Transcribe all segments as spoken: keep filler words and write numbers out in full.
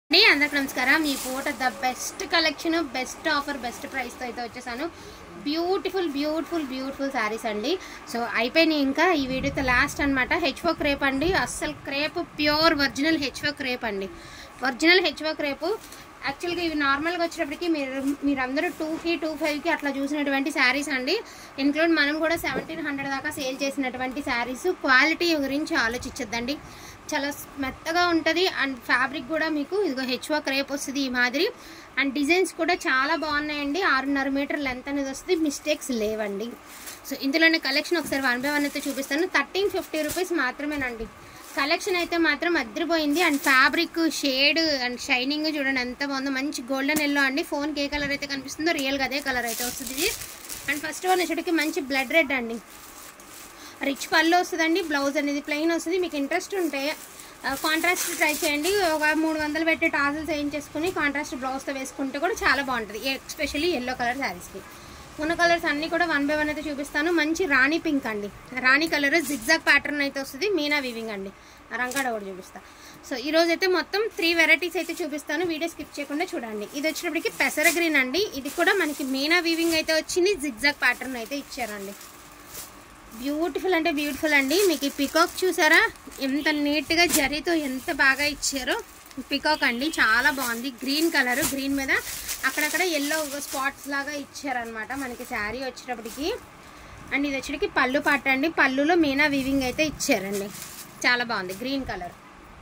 అందరికి నమస్కారం ఈ పూట the best collection best offer best price తో అయితే వచ్చేసాను బ్యూటిఫుల్ బ్యూటిఫుల్ బ్యూటిఫుల్ సారీస్ అండి సో అయిపోయినాయి ఇంకా ఈ వీడియోతో లాస్ట్ అన్నమాట హెచ్ఓ క్రేప్ అండి అస్సలు crepe pure original HO crepe అండి ఒరిజినల్ హెచ్ఓ క్రేప్ యాక్చువల్గా ఇవి నార్మల్గా వచ్చేటప్పటికి మీరు మీరందరూ టూకి టూ ఫైవ్కి అట్లా చూసినటువంటి శారీస్ అండి ఇన్క్లూడ్ మనం కూడా సెవెంటీన్ హండ్రెడ్ దాకా సేల్ చేసినటువంటి శారీస్ క్వాలిటీ గురించి ఆలోచించద్దండి చాలా మెత్తగా ఉంటుంది అండ్ ఫ్యాబ్రిక్ కూడా మీకు ఇదిగో హెచ్ఓ క్రేప్ వస్తుంది ఈ మాదిరి అండ్ డిజైన్స్ కూడా చాలా బాగున్నాయండి ఆరున్నర మీటర్ లెంత్ అనేది వస్తుంది మిస్టేక్స్ లేవండి సో ఇందులోనే కలెక్షన్ ఒకసారి వన్ బై వన్ అయితే చూపిస్తాను థర్టీన్ ఫిఫ్టీ రూపీస్ మాత్రమేనండి కలెక్షన్ అయితే మాత్రం అద్దరిపోయింది and fabric shade and shining చూడండి ఎంత బాగుందో మంచి గోల్డెన్ ఎల్లో అండి ఫోన్కి ఏ కలర్ అయితే కనిపిస్తుందో రియల్గా అదే కలర్ అయితే వస్తుంది ఇది అండ్ ఫస్ట్ వన్ వచ్చేటికి మంచి బ్లడ్ రెడ్ అండి రిచ్ పళ్ళు వస్తుందండి బ్లౌజ్ అనేది ప్లెయిన్ వస్తుంది మీకు ఇంట్రెస్ట్ ఉంటే కాంట్రాస్ట్ ట్రై చేయండి ఒక మూడు వందలు పెట్టి టాజల్స్ వేయించేసుకుని కాంట్రాస్ట్ బ్లౌజ్తో వేసుకుంటే కూడా చాలా బాగుంటుంది ఎస్పెషల్లీ ఎల్లో కలర్ శారీస్కి ఉన్న కలర్స్ అన్నీ కూడా వన్ బై వన్ అయితే చూపిస్తాను మంచి రాణి పింక్ అండి రాణి కలర్ జిగ్జాగ్ ప్యాటర్న్ అయితే వస్తుంది మీనా వీవింగ్ అండి రంగాడ కూడా చూపిస్తాను సో ఈరోజు అయితే మొత్తం త్రీ వెరైటీస్ అయితే చూపిస్తాను వీడియో స్కిప్ చేయకుండా చూడండి ఇది వచ్చినప్పటికి పెసర గ్రీన్ అండి ఇది కూడా మనకి మీనా వీవింగ్ అయితే వచ్చింది జిగ్జాగ్ ప్యాటర్న్ అయితే ఇచ్చారండి బ్యూటిఫుల్ అంటే బ్యూటిఫుల్ అండి మీకు ఈ పికాక్ చూసారా ఎంత నీట్గా జరీతో ఎంత బాగా ఇచ్చారో పికాక్ అండి చాలా బాగుంది గ్రీన్ కలర్ గ్రీన్ మీద అక్కడక్కడ ఎల్లో స్పాట్స్ లాగా ఇచ్చారనమాట మనకి శారీ వచ్చేటప్పటికి అండ్ ఇది వచ్చేటికి పళ్ళు పాట అండి పళ్ళులో మీనా వీవింగ్ అయితే ఇచ్చారండి చాలా బాగుంది గ్రీన్ కలర్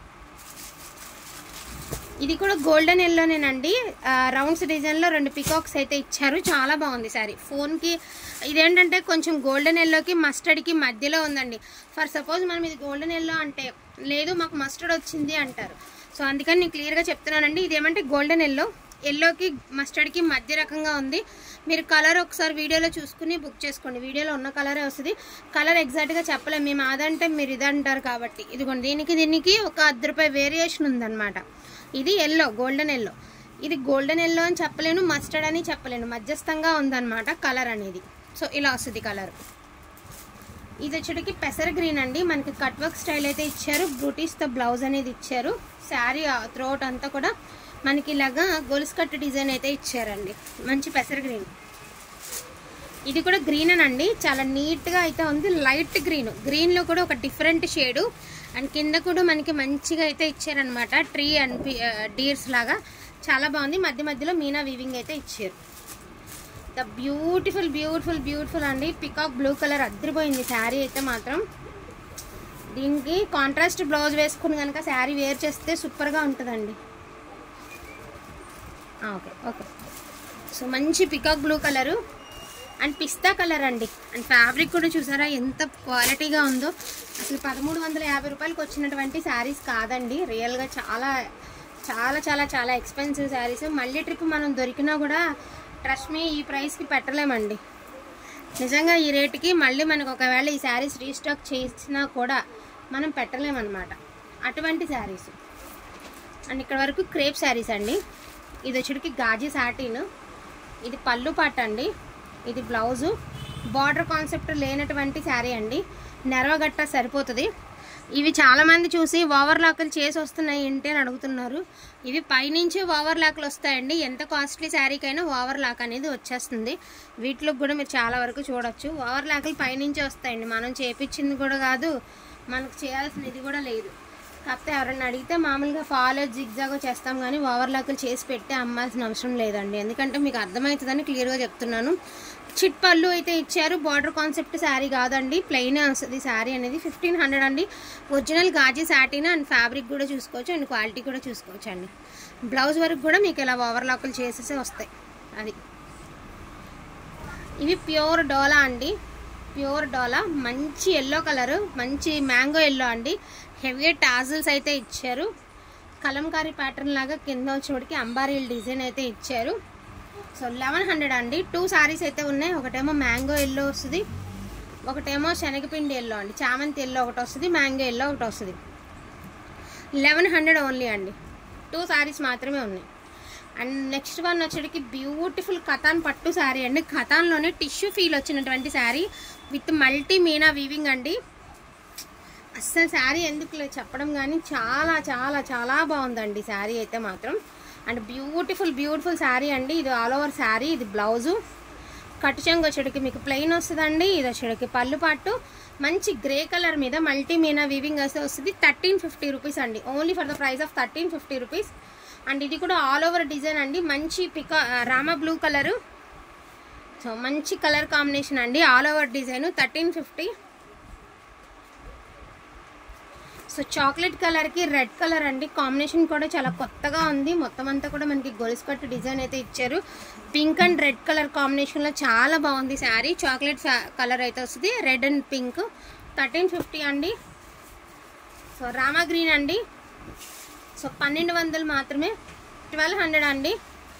ఇది కూడా గోల్డెన్ ఎల్లోనేనండి రౌండ్స్ డిజైన్లో రెండు పికాక్స్ అయితే ఇచ్చారు చాలా బాగుంది సారీ ఫోన్కి ఇదేంటంటే కొంచెం గోల్డెన్ ఎల్లోకి మస్టర్డ్కి మధ్యలో ఉందండి ఫర్ సపోజ్ మనం ఇది గోల్డెన్ ఎల్లో అంటే లేదు మాకు మస్టర్డ్ వచ్చింది అంటారు సో అందుకని నేను క్లియర్గా చెప్తున్నానండి ఇదేమంటే గోల్డెన్ ఎల్లో ఎల్లోకి మస్టర్డ్కి మధ్య రకంగా ఉంది మీరు కలర్ ఒకసారి వీడియోలో చూసుకుని బుక్ చేసుకోండి వీడియోలో ఉన్న కలరే వస్తుంది కలర్ ఎగ్జాక్ట్గా చెప్పలేము మేము అదంటే మీరు ఇదంటారు కాబట్టి ఇదిగోండి దీనికి దీనికి ఒక అర్ధ రూపాయి వేరియేషన్ ఉందన్నమాట ఇది ఎల్లో గోల్డెన్ ఎల్లో ఇది గోల్డెన్ ఎల్లో అని చెప్పలేను మస్టర్డ్ అని చెప్పలేను మధ్యస్థంగా ఉందన్నమాట కలర్ అనేది సో ఇలా వస్తుంది కలర్ ఇది వచ్చేటికి పెసర గ్రీన్ అండి మనకి కట్ వర్క్ స్టైల్ అయితే ఇచ్చారు బ్రూటీస్తో బ్లౌజ్ అనేది ఇచ్చారు శారీ త్రోట్ అంతా కూడా మనకి ఇలాగా గొలుసు కట్టు డిజైన్ అయితే ఇచ్చారండి మంచి పెసర గ్రీన్ ఇది కూడా గ్రీన్ అనండి చాలా నీట్గా అయితే ఉంది లైట్ గ్రీన్ గ్రీన్లో కూడా ఒక డిఫరెంట్ షేడు అండ్ కింద కూడా మనకి మంచిగా అయితే ఇచ్చారనమాట ట్రీ అండ్ డీర్స్ లాగా చాలా బాగుంది మధ్య మధ్యలో మీనా వీవింగ్ అయితే ఇచ్చారు ద బ్యూటిఫుల్ బ్యూటిఫుల్ బ్యూటిఫుల్ అండి పికాక్ బ్లూ కలర్ అద్దరిపోయింది శారీ అయితే మాత్రం దీనికి కాంట్రాస్ట్ బ్లౌజ్ వేసుకుని కనుక శారీ వేర్ చేస్తే సూపర్గా ఉంటుందండి ఓకే ఓకే సో మంచి పికాక్ బ్లూ కలరు అండ్ పిస్తా కలర్ అండి అండ్ ఫ్యాబ్రిక్ కూడా చూసారా ఎంత క్వాలిటీగా ఉందో అసలు పదమూడు వందల యాభై రూపాయలకి వచ్చినటువంటి శారీస్ కాదండి రియల్గా చాలా చాలా చాలా చాలా ఎక్స్పెన్సివ్ శారీస్ మళ్ళీ ట్రిప్ మనం దొరికినా కూడా ట్రస్ట్ మీ ఈ ప్రైస్కి పెట్టలేమండి నిజంగా ఈ రేటుకి మళ్ళీ మనకు ఒకవేళ ఈ శారీస్ రీస్టాక్ చేసినా కూడా మనం పెట్టలేమన్నమాట అటువంటి శారీస్ అండ్ ఇక్కడ వరకు క్రేప్ శారీస్ అండి ఇది వచ్చేటికి గాజీ సాటిన్ ఇది పళ్ళు పాట అండి ఇది బ్లౌజు బార్డర్ కాన్సెప్ట్ లేనటువంటి శారీ అండి నెరవగట్ట సరిపోతుంది ఇవి చాలామంది చూసి ఓవర్ లాక్లు చేసి వస్తున్నాయి ఏంటి అని అడుగుతున్నారు ఇవి పైనుంచి ఓవర్ లాక్లు వస్తాయండి ఎంత కాస్ట్లీ శారీకైనా ఓవర్ లాక్ అనేది వచ్చేస్తుంది వీటిలో కూడా మీరు చాలా వరకు చూడొచ్చు ఓవర్ లాక్లు పైనుంచి వస్తాయండి మనం చేపించింది కూడా కాదు మనకు చేయాల్సినది కూడా లేదు కాకపోతే ఎవరైనా అడిగితే మామూలుగా ఫాలో జిగ్జాగో చేస్తాం కానీ ఓవర్ లాక్లు చేసి పెట్టి అమ్మాల్సిన అవసరం లేదండి ఎందుకంటే మీకు అర్థమవుతుందని క్లియర్గా చెప్తున్నాను చిట్ పళ్ళు అయితే ఇచ్చారు బార్డర్ కాన్సెప్ట్ శారీ కాదండి ప్లెయిన్ వస్తుంది శారీ అనేది ఫిఫ్టీన్ హండ్రెడ్ అండి ఒరిజినల్ గాజీ సాటిన్ అండ్ ఫ్యాబ్రిక్ కూడా చూసుకోవచ్చు అండ్ క్వాలిటీ కూడా చూసుకోవచ్చు అండి బ్లౌజ్ వరకు కూడా మీకు ఇలా ఓవర్ లాక్లు చేసేసి వస్తాయి అది ఇవి ప్యూర్ డోలా అండి ప్యూర్ డోలా మంచి ఎల్లో కలరు మంచి మ్యాంగో ఎల్లో అండి హెవీ టాజిల్స్ అయితే ఇచ్చారు కలంకారీ ప్యాటర్న్ లాగా కింద వచ్చేటికి అంబారీల్ డిజైన్ అయితే ఇచ్చారు సో లెవెన్ హండ్రెడ్ అండి టూ సారీస్ అయితే ఉన్నాయి ఒకటేమో మ్యాంగో ఎల్లో వస్తుంది ఒకటేమో శనగపిండి ఎల్లో అండి చామంతి ఎల్లో ఒకటి వస్తుంది మ్యాంగో ఎల్లో ఒకటి వస్తుంది లెవెన్ హండ్రెడ్ ఓన్లీ అండి టూ సారీస్ మాత్రమే ఉన్నాయి అండ్ నెక్స్ట్ వన్ వచ్చేటికి బ్యూటిఫుల్ కథాన్ పట్టు శారీ అండి కథాన్లోనే టిష్యూ ఫీల్ వచ్చినటువంటి sari with multi meena weaving అండి అస్సలు శారీ ఎందుకు చెప్పడం కానీ చాలా చాలా చాలా బాగుందండి శారీ అయితే మాత్రం. అండ్ బ్యూటిఫుల్ బ్యూటిఫుల్ శారీ అండి. ఇది ఆల్ ఓవర్ శారీ, ఇది బ్లౌజు, కట్టు చెంగు వచ్చేటికి మీకు ప్లెయిన్ వస్తుందండి. ఇది వచ్చేటికి పళ్ళు పాటు మంచి గ్రే కలర్ మీద మల్టీ మీనా వీవింగ్ వస్తే వస్తుంది. థర్టీన్ ఫిఫ్టీ రూపీస్ అండి, only for the price of thirteen fifty rupees. And ఇది కూడా ఆల్ ఓవర్ డిజైన్ అండి. మంచి పికా రామా బ్లూ కలరు, సో మంచి కలర్ కాంబినేషన్ అండి. All over design thirteen fifty. So chocolate కలర్కి రెడ్ కలర్ అండి, కాంబినేషన్ కూడా చాలా కొత్తగా ఉంది. మొత్తం అంతా కూడా మనకి గొలుసు కట్టు డిజైన్ అయితే ఇచ్చారు. పింక్ అండ్ రెడ్ కలర్ కాంబినేషన్లో చాలా బాగుంది శారీ. చాక్లెట్ కలర్ అయితే వస్తుంది, red and pink. Thirteen fifty అండి. సో రామా గ్రీన్ అండి. సో పన్నెండు వందలు మాత్రమే, ట్వెల్వ్ హండ్రెడ్ అండి.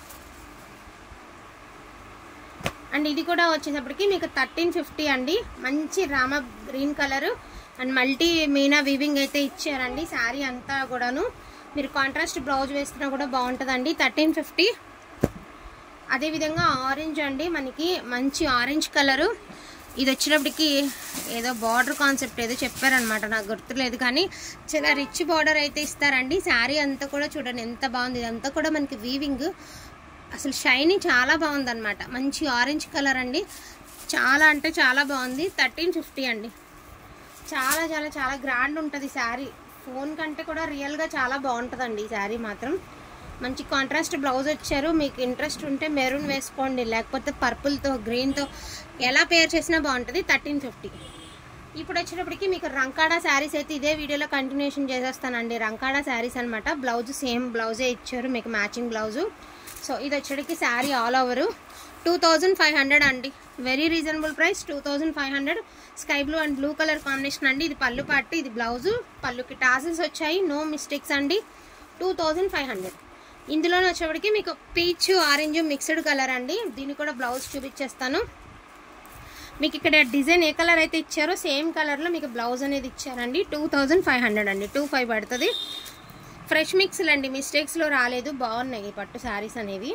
అండ్ ఇది కూడా వచ్చేటప్పటికి మీకు థర్టీన్ ఫిఫ్టీ అండి. మంచి rama green colour and multi meena weaving అయితే ఇచ్చారండి. శారీ అంతా కూడాను మీరు కాంట్రాస్ట్ బ్లౌజ్ వేసుకున్నా కూడా బాగుంటుందండి. Thirteen fifty. అదేవిధంగా ఆరెంజ్ అండి, మనకి మంచి ఆరెంజ్ కలరు. ఇది వచ్చినప్పటికి ఏదో బార్డర్ కాన్సెప్ట్ ఏదో చెప్పారనమాట, నాకు గుర్తులేదు, కానీ చాలా రిచ్ బార్డర్ అయితే ఇస్తారండి. శారీ అంతా కూడా చూడండి ఎంత బాగుంది. ఇదంతా కూడా మనకి వీవింగ్, అసలు షైనింగ్ చాలా బాగుందన్నమాట. మంచి ఆరెంజ్ కలర్ అండి, చాలా అంటే చాలా బాగుంది. థర్టీన్ ఫిఫ్టీ అండి. చాలా చాలా చాలా గ్రాండ్ ఉంటుంది శారీ. ఫోన్ కంటే కూడా రియల్గా చాలా బాగుంటుందండి ఈ శారీ మాత్రం. మంచి కాంట్రాస్ట్ బ్లౌజ్ వచ్చారు. మీకు ఇంట్రెస్ట్ ఉంటే మెరూన్ వేసుకోండి, లేకపోతే పర్పుల్తో గ్రీన్తో ఎలా పేర్ చేసినా బాగుంటుంది. Thirteen fifty. ఇప్పుడు వచ్చేటప్పటికి మీకు రంకాడా శారీస్ అయితే ఇదే వీడియోలో కంటిన్యూషన్ చేసేస్తానండి. రంకాడా శారీస్ అనమాట. బ్లౌజ్ సేమ్ బ్లౌజే ఇచ్చారు మీకు, మ్యాచింగ్ బ్లౌజు. సో ఇది వచ్చేటికి sari all over two thousand five hundred అండి. Very reasonable price, two thousand five hundred. Sky blue and blue colour combination అండి. ఇది పళ్ళు పాటు, ఇది బ్లౌజు. పళ్ళుకి టాసిల్స్ వచ్చాయి, నో మిస్టేక్స్ అండి. Two thousand five hundred. ఇందులోనే వచ్చేప్పటికి మీకు పీచ్ ఆరెంజ్ మిక్స్డ్ కలర్ అండి. దీన్ని కూడా బ్లౌజ్ చూపించేస్తాను మీకు. ఇక్కడ డిజైన్ ఏ కలర్ అయితే ఇచ్చారో సేమ్ కలర్లో మీకు బ్లౌజ్ అనేది ఇచ్చారండి. టూ థౌజండ్ ఫైవ్ హండ్రెడ్ అండి, టూ ఫైవ్ పడుతుంది. ఫ్రెష్ మిక్స్లు అండి, మిస్టేక్స్లో రాలేదు, బాగున్నాయి పట్టు శారీస్ అనేవి.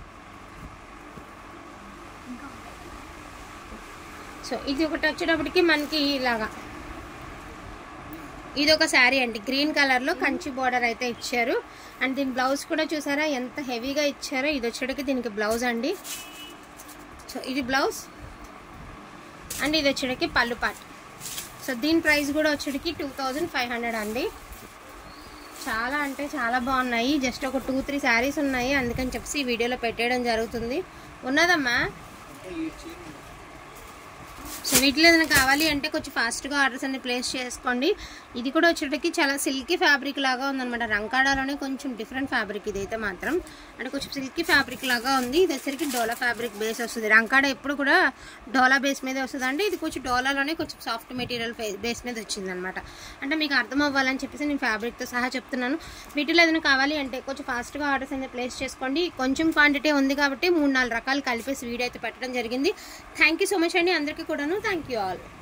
సో ఇది ఒకటి వచ్చేటప్పటికి మనకి ఇలాగా ఇది ఒక శారీ అండి, గ్రీన్ కలర్లో కంచి బార్డర్ అయితే ఇచ్చారు. అండ్ దీని బ్లౌజ్ కూడా చూసారా ఎంత హెవీగా ఇచ్చారో. ఇది వచ్చేటికి దీనికి బ్లౌజ్ అండి. సో ఇది బ్లౌజ్ అండ్ ఇది వచ్చేటికి పళ్ళు పాట్. సో దీని ప్రైస్ కూడా వచ్చేటికి టూ థౌజండ్ ఫైవ్ హండ్రెడ్ అండి. చాలా అంటే చాలా బాగున్నాయి. జస్ట్ ఒక టూ త్రీ శారీస్ ఉన్నాయి, అందుకని చెప్పి ఈ వీడియోలో పెట్టేయడం జరుగుతుంది. ఉన్నదమ్మా. సో వీటిలో ఏదైనా కావాలి అంటే కొంచెం ఫాస్ట్గా ఆర్డర్స్ అన్ని ప్లేస్ చేసుకోండి. ఇది కూడా వచ్చేటికి చాలా సిల్కీ ఫ్యాబ్రిక్ లాగా ఉందన్నమాట. రంకాడాలోనే కొంచెం డిఫరెంట్ ఫ్యాబ్రిక్ ఇదైతే మాత్రం, అంటే కొంచెం సిల్కీ ఫ్యాబ్రిక్ లాగా ఉంది. ఇది వచ్చేసరికి డోలా ఫ్యాబ్రిక్ బేస్ వస్తుంది. రంకాడా ఎప్పుడు కూడా డోలా బేస్ మీద వస్తుంది అండి. ఇది కొంచెం డోలాలోనే కొంచెం సాఫ్ట్ మెటీరియల్ బేస్ మీద వచ్చిందనమాట. అంటే మీకు అర్థం అవ్వాలని చెప్పేసి నేను ఫ్యాబ్రిక్తో సహా చెప్తున్నాను. వీటిలో ఏదైనా కావాలి అంటే కొంచెం ఫాస్ట్గా ఆర్డర్స్ అనేది ప్లేస్ చేసుకోండి. కొంచెం క్వాంటిటీ ఉంది కాబట్టి మూడు నాలుగు రకాలు కలిపేసి వీడియో అయితే పెట్టడం జరిగింది. థ్యాంక్ యూ సో మచ్ అండి అందరికీ కూడాను. Thank you all.